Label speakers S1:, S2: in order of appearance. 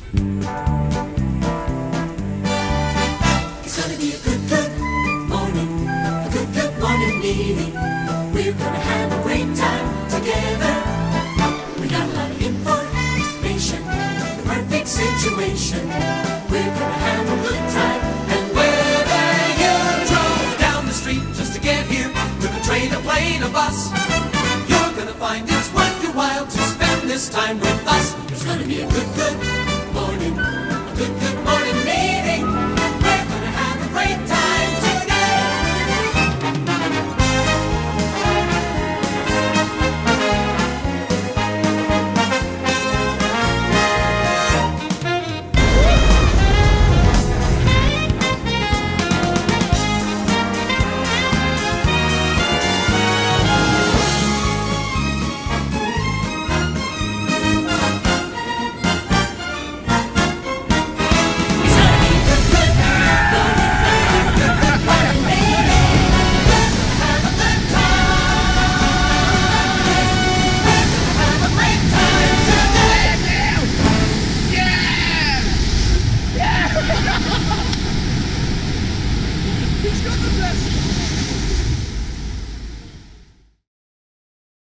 S1: It's gonna be a good morning, a good morning meeting. We're gonna have a great time together. We got a lot of information, the perfect situation. We're gonna have a good time. And whether you drove down the street just to get here, took a train, a plane, a bus, you're gonna find it's worth your while to spend this time with us. It's gonna be a good